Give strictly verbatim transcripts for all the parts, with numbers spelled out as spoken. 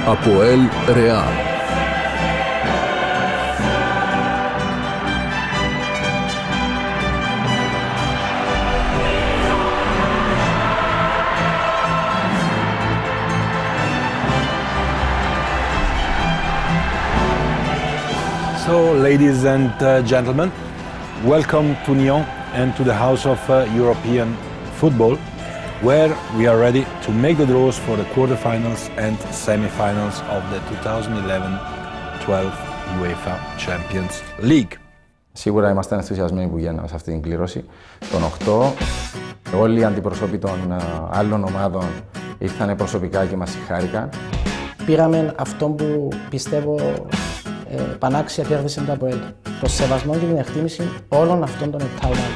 Αποέλ Ρεάλ. So, ladies and uh, gentlemen, welcome to Nyon and to the House of uh, European Football, where we are ready to make the draws for the quarterfinals and semi-finals of the twenty eleven twelve UEFA Champions League. Σίγουρα είμαστε ενθουσιασμένοι που γίναμε σε αυτή την κλήρωση. Τον οκτώ, όλοι οι αντιπροσώποι των άλλων ομάδων ήρθαν προσωπικά και μας συγχάρηκαν. Πήραμε αυτό που πιστεύω ε, πανάξια κέρδισε το ΑΠΟΕΛ. Το σεβασμό και την εκτίμηση όλων αυτών των επτά ομάδων.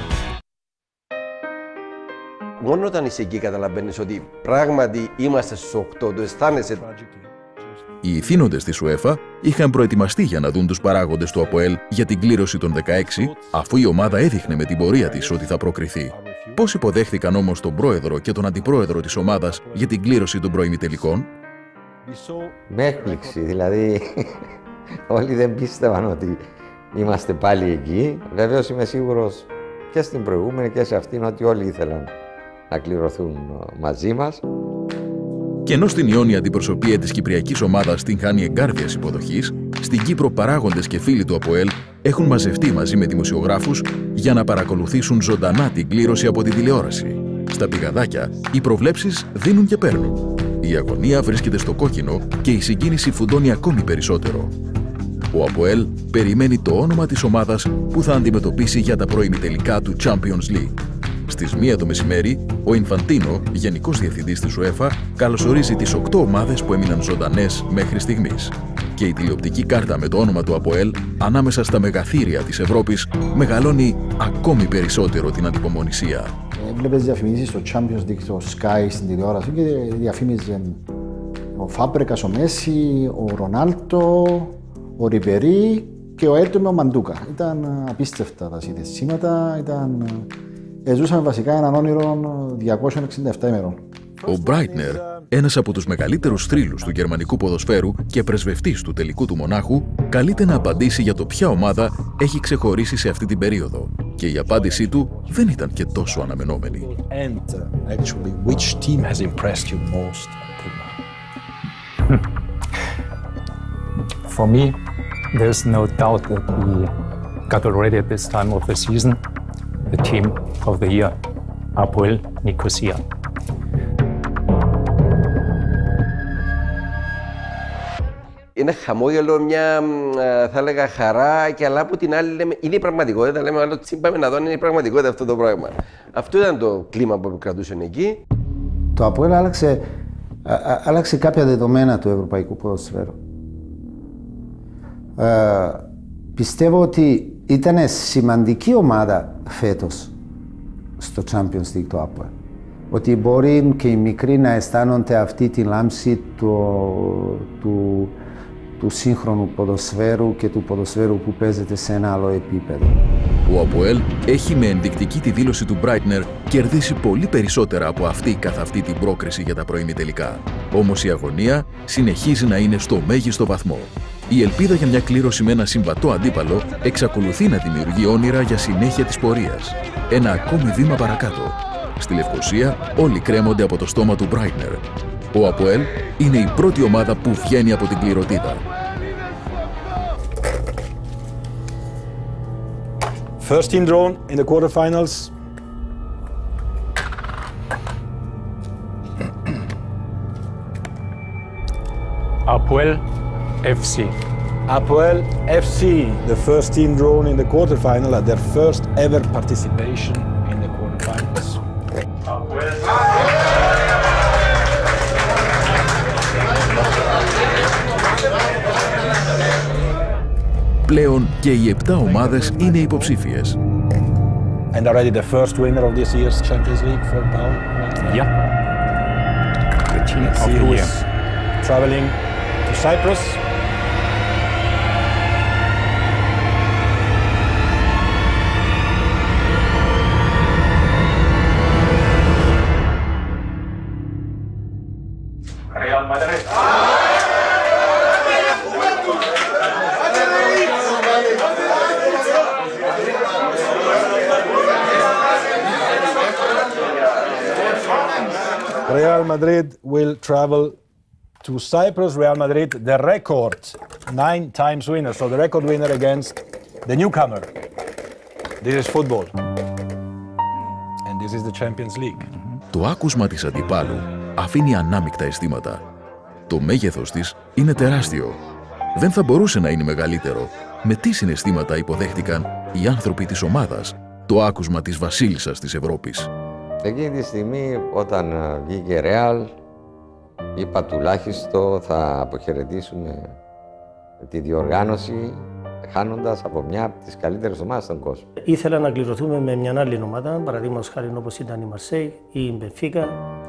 Μόνο όταν είσαι εκεί καταλαβαίνεις ότι πράγματι είμαστε στους οκτώ, το αισθάνεσαι. Οι ηθήνοντες της UEFA είχαν προετοιμαστεί για να δουν τους παράγοντες του ΑΠΟΕΛ για την κλήρωση των δεκαέξι, αφού η ομάδα έδειχνε με την πορεία της ότι θα προκριθεί. Πώς υποδέχθηκαν όμως τον πρόεδρο και τον αντιπρόεδρο της ομάδας για την κλήρωση των προημιτελικών? Με έκπληξη, δηλαδή όλοι δεν πίστευαν ότι είμαστε πάλι εκεί. Βεβαίως είμαι σίγουρος και στην προηγούμενη και σε αυτήν ότι όλοι ήθελαν να κληρωθούν μαζί μας. Και ενώ στην Ιόνια αντιπροσωπεία της κυπριακής ομάδας την χάνει εγκάρδιας υποδοχής, στην Κύπρο παράγοντες και φίλοι του ΑΠΟΕΛ έχουν μαζευτεί μαζί με δημοσιογράφους για να παρακολουθήσουν ζωντανά την κλήρωση από την τηλεόραση. Στα πηγαδάκια, οι προβλέψεις δίνουν και παίρνουν. Η αγωνία βρίσκεται στο κόκκινο και η συγκίνηση φουντώνει ακόμη περισσότερο. Ο ΑΠΟΕΛ περιμένει το όνομα της ομάδας που θα αντιμετωπίσει για τα προημιτελικά του Champions League. Στις μία το μεσημέρι, ο Ινφαντίνο, γενικός διευθυντής της UEFA, καλωσορίζει τις οκτώ ομάδες που έμειναν ζωντανές μέχρι στιγμής. Και η τηλεοπτική κάρτα με το όνομα του ΑΠΟΕΛ, ανάμεσα στα μεγαθύρια της Ευρώπης, μεγαλώνει ακόμη περισσότερο την ανυπομονησία. Βλέπεις διαφημίσεις στο Champions League, στο Sky, στην τηλεόραση και διαφήμιζε ο Φάμπρεκας, ο Μέση, ο Ρονάλτο, ο Ριμπερί και ο Έτο με ο Μαντούκα. Ήταν απίστευτα τα συνδεσίματα, ήταν... Ζούσαμε βασικά έναν όνειρο διακόσιες εξήντα επτά ημερών. Ο Μπράιτνερ, ένας από τους μεγαλύτερους θρύλους του γερμανικού ποδοσφαίρου και πρεσβευτής του τελικού του Μονάχου, καλείται να απαντήσει για το ποια ομάδα έχει ξεχωρίσει σε αυτή την περίοδο. Και η απάντησή του δεν ήταν και τόσο αναμενόμενη. And actually, which team has impressed you most? For me, there's no doubt that we got already at this time of the season the team of the year, Apoel Nicosia. Είναι χαμόγελο, μια θα έλεγα χαρά, και αλλά από την άλλη λέμε, είναι η πραγματικότητα. Λέμε, άλλο πάμε να δω, είναι η πραγματικότητα αυτό το πράγμα. Αυτό ήταν το κλίμα που κρατούσαν εκεί. Το ΑΠΟΕΛ άλλαξε, α, α, άλλαξε κάποια δεδομένα του ευρωπαϊκού ποδοσφαίρου. Ε, πιστεύω ότι ήταν σημαντική ομάδα φέτος στο Champions League το ΑΠΟΕΛ. Ότι μπορεί και οι μικροί να αισθάνονται αυτή τη λάμψη του, του, του σύγχρονου ποδοσφαίρου και του ποδοσφαίρου που παίζεται σε ένα άλλο επίπεδο. Ο ΑΠΟΕΛ έχει με ενδεικτική τη δήλωση του Μπράιτνερ κερδίσει πολύ περισσότερα από αυτή καθ' αυτή την πρόκριση για τα προημιτελικά. Όμως η αγωνία συνεχίζει να είναι στο μέγιστο βαθμό. Η ελπίδα για μια κλήρωση με ένα συμβατό αντίπαλο εξακολουθεί να δημιουργεί όνειρα για συνέχεια της πορείας. Ένα ακόμη βήμα παρακάτω. Στη Λευκοσία όλοι κρέμονται από το στόμα του Μπράιτνερ. Ο ΑΠΟΕΛ είναι η πρώτη ομάδα που βγαίνει από την κληροτίδα. First team drawn in the quarterfinals. Apoel εφ σι. Apoel εφ σι, the first team drawn in the quarterfinal at their first ever participation in the quarterfinals. Πλέον και οι επτά ομάδες είναι υποψήφιες. And already the first winner of this year's Champions League for Paul. Yeah. The team Let's of see the who's year. traveling to Cyprus. Real Madrid. Real Madrid will travel to Cyprus. Real Madrid, the record, nine times winner. So the record winner against the newcomer. This is football. And this is the Champions League. Το άκουσμα της αντιπάλου αφήνει ανάμεικτα αισθήματα. Το μέγεθος της είναι τεράστιο. Δεν θα μπορούσε να είναι μεγαλύτερο. Με τι συναισθήματα υποδέχτηκαν οι άνθρωποι της ομάδας το άκουσμα της βασίλισσας της Ευρώπης. Εκείνη τη στιγμή, όταν βγήκε Ρεάλ, είπα τουλάχιστον θα αποχαιρετήσουμε τη διοργάνωση, χάνοντας από μια από τις καλύτερες ομάδες στον κόσμο. Ήθελα να κληρωθούμε με μια άλλη ομάδα, παραδείγματος χάρη όπως ήταν η Μαρσέη ή η Μπενφίκα,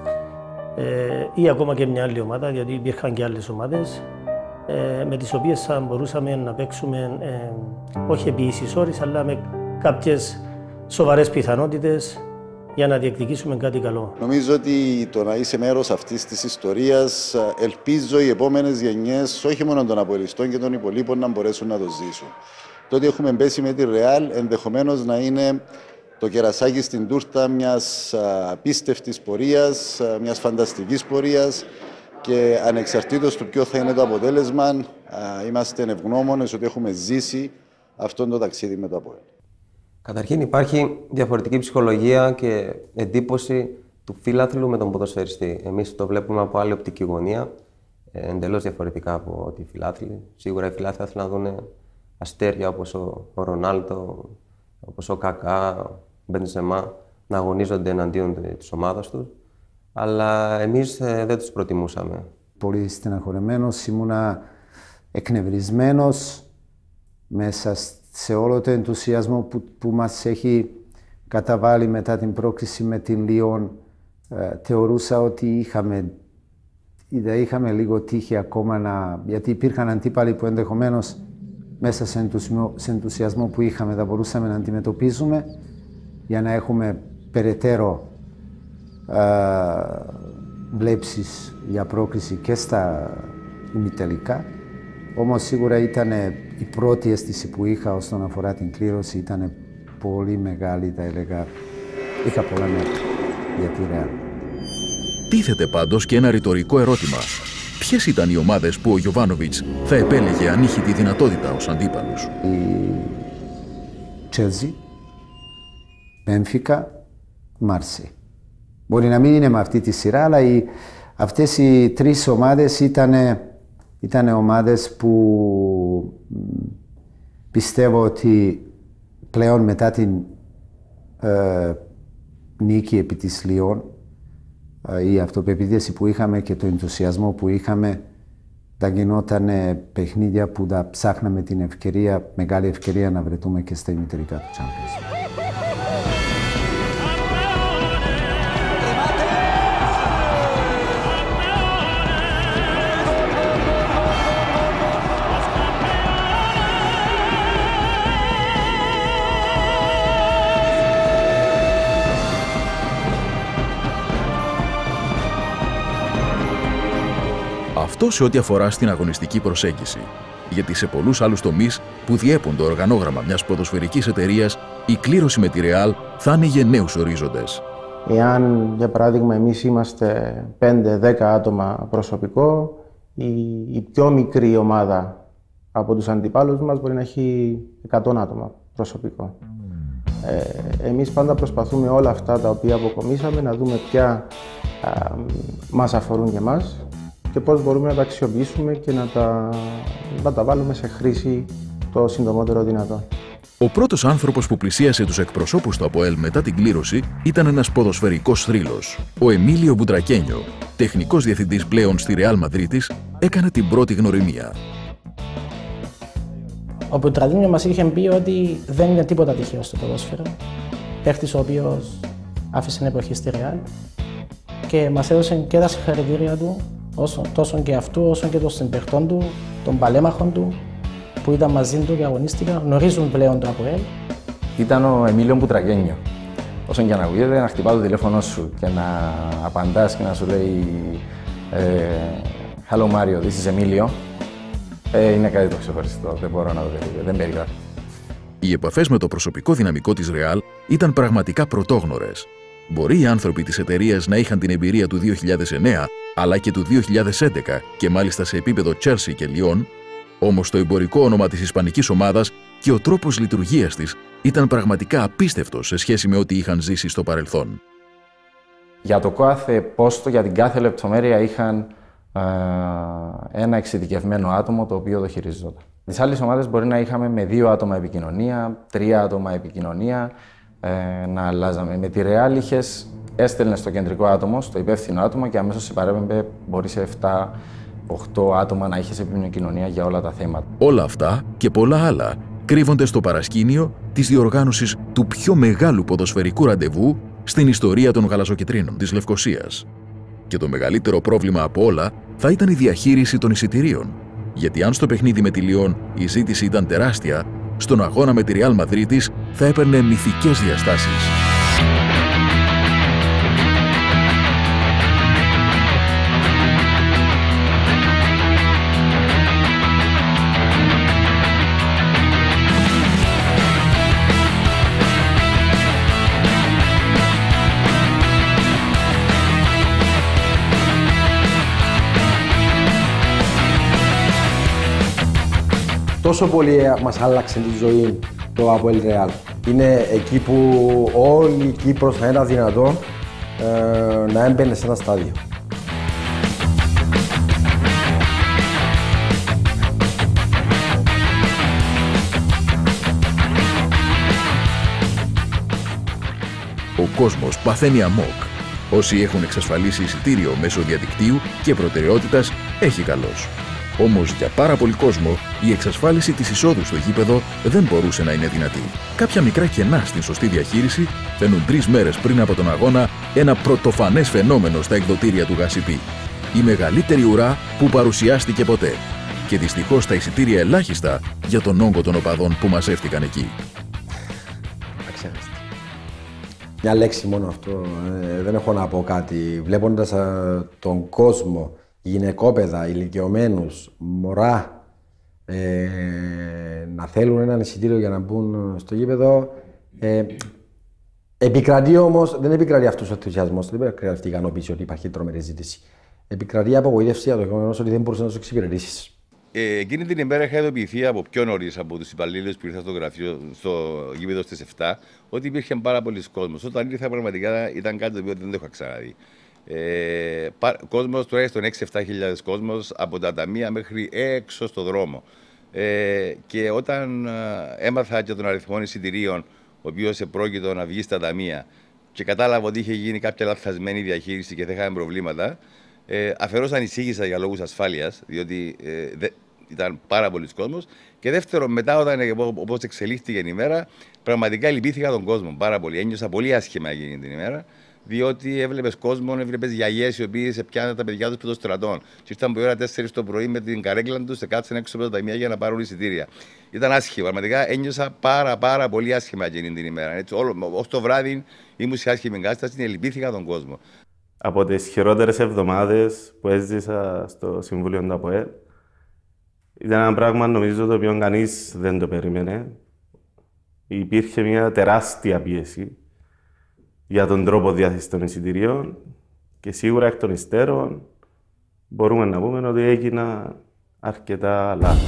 ε, ή ακόμα και μια άλλη ομάδα, γιατί υπήρχαν και άλλες ομάδες, ε, με τις οποίες θα μπορούσαμε να παίξουμε ε, όχι επί ίσης όρης, αλλά με κάποιες σοβαρές πιθανότητες για να διεκδικήσουμε κάτι καλό. Νομίζω ότι το να είσαι μέρος αυτής της ιστορίας, ελπίζω οι επόμενες γενιές, όχι μόνο των απολυστών και των υπολείπων, να μπορέσουν να το ζήσουν. Το ότι έχουμε πέσει με τη Ρεάλ ενδεχομένως να είναι το κερασάκι στην τούρτα μιας απίστευτης πορείας, μιας φανταστικής πορείας, και ανεξαρτήτως του ποιο θα είναι το αποτέλεσμα, είμαστε ευγνώμονες ότι έχουμε ζήσει αυτό το ταξίδι με το ΑΠΟΕΛ. Καταρχήν υπάρχει διαφορετική ψυχολογία και εντύπωση του φιλάθλου με τον ποδοσφαιριστή. Εμείς το βλέπουμε από άλλη οπτική γωνία, εντελώς διαφορετικά από τη φιλάθλη. Σίγουρα οι φιλάθλοι θέλουν να δουν αστέρια όπως ο, ο Ρονάλντο, όπως ο Κακά, ο Μπεντζεμά, να αγωνίζονται εναντίον της ομάδας τους. Αλλά εμείς δεν τους προτιμούσαμε. Πολύ στεναχωρεμένος, ήμουνα εκνευρισμένος μέσα σε όλο το ενθουσιασμό που, που μας έχει καταβάλει μετά την πρόκριση με την Λιόν. Ε, θεωρούσα ότι είχαμε, είχαμε λίγο τύχη ακόμα, να, γιατί υπήρχαν αντίπαλοι που ενδεχομένως μέσα σε ενθουσιασμό, σε ενθουσιασμό που είχαμε θα μπορούσαμε να αντιμετωπίζουμε για να έχουμε περαιτέρω ε, βλέψεις για πρόκριση και στα ημιτελικά. Όμως σίγουρα ήταν η πρώτη αίσθηση που είχα όσον αφορά την κλήρωση, ήταν πολύ μεγάλη, θα έλεγα. Είχα πολλά νεύρα για τη Ρεάλ. Τίθεται πάντως και ένα ρητορικό ερώτημα. Ποιες ήταν οι ομάδες που ο Γιοβάνοβιτς θα επέλεγε αν είχε τη δυνατότητα ως αντίπαλους? Η Τσέλσι, Μπένφικα, Μάρσεϊ. Μπορεί να μην είναι με αυτή τη σειρά, αλλά οι, αυτές οι τρεις ομάδες ήταν Ήταν ομάδες που πιστεύω ότι πλέον μετά την ε, νίκη επί της Λιόν, ε, η αυτοπεποίθηση που είχαμε και το ενθουσιασμό που είχαμε, τα γινόταν παιχνίδια που τα ψάχναμε την ευκαιρία, μεγάλη ευκαιρία να βρεθούμε και στα ημιτελικά του Champions. Αυτό σε ό,τι αφορά στην αγωνιστική προσέγγιση. Γιατί σε πολλούς άλλους τομείς που διέπουν το οργανόγραμμα μιας ποδοσφαιρικής εταιρείας, η κλήρωση με τη Ρεάλ θα άνοιγε νέους ορίζοντες. Εάν, για παράδειγμα, εμείς είμαστε πέντε δέκα άτομα προσωπικό, η, η πιο μικρή ομάδα από τους αντιπάλους μας μπορεί να έχει εκατό άτομα προσωπικό. Ε, εμείς πάντα προσπαθούμε όλα αυτά τα οποία αποκομίσαμε να δούμε ποια α, μας αφορούν και εμάς και πώς μπορούμε να τα αξιοποιήσουμε και να τα, να τα βάλουμε σε χρήση το συντομότερο δυνατό. Ο πρώτος άνθρωπος που πλησίασε τους εκπροσώπους του ΑΠΟΕΛ μετά την κλήρωση ήταν ένας ποδοσφαιρικός θρύλος. Ο Εμίλιο Μπουντρακένιο, τεχνικός διευθυντής πλέον στη Ρεάλ Μαδρίτης, έκανε την πρώτη γνωριμία. Ο Μπουντρακένιο μας είχε πει ότι δεν είναι τίποτα τυχαίο στο ποδόσφαιρο. Παίχτης ο οποίος άφησε εποχή στη Ρεάλ και μας έδωσε και τα συγχαρητήρια του, όσο, τόσο και αυτού όσο και των συμπαιχτών του, των παλέμαχων του, που ήταν μαζί του και αγωνίστηκαν, γνωρίζουν πλέον το ΑΠΟΕΛ. Ήταν ο Εμίλιο Μπουντρακένιο. Όσον και να ακούγεται, να χτυπά το τηλέφωνο σου και να απαντάς και να σου λέει ε, Hello Mario, this is Emilio. Ε, είναι κάτι το ξεχωριστό, δεν μπορώ να το δεχτώ, δεν περιγράφω. Οι επαφές με το προσωπικό δυναμικό της Ρεάλ ήταν πραγματικά πρωτόγνωρες. Μπορεί οι άνθρωποι της εταιρείας να είχαν την εμπειρία του δύο χιλιάδες εννέα, αλλά και του δύο χιλιάδες έντεκα και μάλιστα σε επίπεδο Chelsea και Lyon, όμως το εμπορικό όνομα της ισπανικής ομάδας και ο τρόπος λειτουργίας της ήταν πραγματικά απίστευτος σε σχέση με ό,τι είχαν ζήσει στο παρελθόν. Για το κάθε πόστο, για την κάθε λεπτομέρεια είχαν ε, ένα εξειδικευμένο άτομο το οποίο το χειριζόταν. Τις άλλες ομάδες μπορεί να είχαμε με δύο άτομα επικοινωνία, τρία άτομα επικοινωνία, ε, να αλλάζαμε. Με τη Real είχες, έστελνε στο κεντρικό άτομο, στο υπεύθυνο άτομο και αμέσως σε παρέπεμπε μπορεί σε επτά οκτώ άτομα να είχες επικοινωνία για όλα τα θέματα. Όλα αυτά και πολλά άλλα κρύβονται στο παρασκήνιο της διοργάνωσης του πιο μεγάλου ποδοσφαιρικού ραντεβού στην ιστορία των γαλαζοκιτρίνων της Λευκωσίας. Και το μεγαλύτερο πρόβλημα από όλα θα ήταν η διαχείριση των εισιτηρίων. Γιατί αν στο παιχνίδι με τη Λιόν η ζήτηση ήταν τεράστια, στον αγώνα με τη Ρεάλ Μαδρίτης θα έπαιρνε μυθικές διαστάσεις. Τόσο πολύ μας άλλαξε τη ζωή το ΑΠΟΕΛ Ρεάλ. Είναι εκεί που όλη η Κύπρος θα είναι δυνατόν ε, να έμπαινε σε ένα στάδιο. Ο κόσμος παθαίνει αμόκ. Όσοι έχουν εξασφαλίσει εισιτήριο μέσω διαδικτύου και προτεραιότητας έχει καλώς. Όμως για πάρα πολύ κόσμο η εξασφάλιση της εισόδου στο γήπεδο δεν μπορούσε να είναι δυνατή. Κάποια μικρά κενά στην σωστή διαχείριση φαίνουν τρεις μέρες πριν από τον αγώνα ένα πρωτοφανές φαινόμενο στα εκδοτήρια του Γασιπί. Η μεγαλύτερη ουρά που παρουσιάστηκε ποτέ. Και δυστυχώς τα εισιτήρια ελάχιστα για τον όγκο των οπαδών που μαζεύτηκαν εκεί. Μια λέξη μόνο αυτό. Ε, δεν έχω να πω κάτι. Βλέποντας ε, τον κόσμο, γυναικόπαιδα, ηλικιωμένους, μωρά, ε, να θέλουν έναν εισιτήριο για να μπουν στο γήπεδο. Ε, επικρατεί όμως, δεν επικρατεί αυτός ο ενθουσιασμός, δεν επικρατεί αυτή η ικανοποίηση ότι υπάρχει τρομερή ζήτηση. Επικρατεί η απογοήτευση για το γεγονός ότι δεν μπορούσε να το εξυπηρετήσει. Ε, εκείνη την ημέρα είχα ειδοποιηθεί από πιο νωρίς από τους υπαλλήλους που ήρθαν στο γραφείο, στο γήπεδο στις επτά, ότι υπήρχε πάρα πολλοί κόσμος. Όταν ήρθα, πραγματικά ήταν κάτι το οποίο δεν το είχα ξαναδεί. Ε, κόσμος, τουλάχιστον έξι με επτά χιλιάδες κόσμος, από τα ταμεία μέχρι έξω στο δρόμο. Ε, και όταν ε, έμαθα και τον αριθμό εισιτηρίων, ο οποίος επρόκειτο να βγει στα ταμεία, και κατάλαβα ότι είχε γίνει κάποια λαθασμένη διαχείριση και θα είχαμε προβλήματα, ε, αφαιρώς ανησύχησα για λόγους ασφάλειας, διότι ε, δε, ήταν πάρα πολλοί κόσμος. Και δεύτερον, μετά, όταν όπως εξελίχθηκε η ημέρα, πραγματικά λυπήθηκα τον κόσμο πάρα πολύ. Ένιωσα πολύ άσχημα εκείνη την ημέρα. Διότι έβλεπε κόσμο, έβλεπε γιαγιές οι οποίοι σε πιάνουν τα παιδιά του που το στρατών. Και ήρθαν από η ώρα τέσσερις το πρωί με την καρέκλα του, σε κάτσαν έξω από τα ταμεία για να πάρουν εισιτήρια. Ήταν άσχημα. Πραγματικά ένιωσα πάρα, πάρα πολύ άσχημα εκείνη την ημέρα. Ως το βράδυ ήμουν σε άσχημη κατάσταση και λυπήθηκα τον κόσμο. Από τις χειρότερες εβδομάδες που έζησα στο Συμβούλιο του ΑΠΟΕΛ, ήταν ένα πράγμα νομίζω το οποίο κανείς δεν το περίμενε. Υπήρχε μια τεράστια πίεση για τον τρόπο διάθεσης των εισιτηρίων και σίγουρα εκ των υστέρων μπορούμε να πούμε ότι έγινα αρκετά λάθη.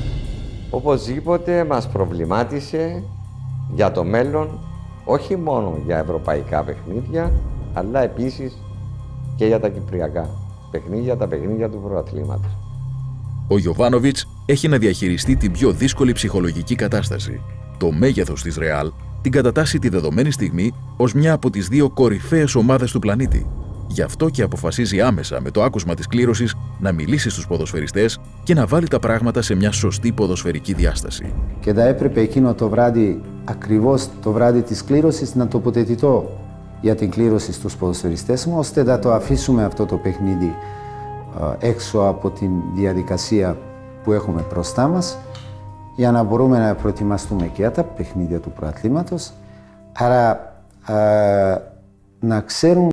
Οπωσδήποτε μας προβλημάτισε για το μέλλον, όχι μόνο για ευρωπαϊκά παιχνίδια, αλλά επίσης και για τα κυπριακά παιχνίδια, τα παιχνίδια του πρωταθλήματος. Ο Γιοβάνοβιτς έχει να διαχειριστεί την πιο δύσκολη ψυχολογική κατάσταση. Το μέγεθος της Ρεάλ την κατατάσσει τη δεδομένη στιγμή ως μια από τις δύο κορυφαίες ομάδες του πλανήτη. Γι' αυτό και αποφασίζει άμεσα με το άκουσμα της κλήρωσης να μιλήσει στους ποδοσφαιριστές και να βάλει τα πράγματα σε μια σωστή ποδοσφαιρική διάσταση. Και θα έπρεπε εκείνο το βράδυ, ακριβώς το βράδυ της κλήρωσης, να τοποθετηθώ για την κλήρωση στους ποδοσφαιριστές μου, ώστε να το αφήσουμε αυτό το παιχνίδι έξω από την διαδικασία που έχουμε μπροστά μας, για να μπορούμε να προετοιμαστούμε και για τα παιχνίδια του πρωταθλήματος. Άρα α, να ξέρουν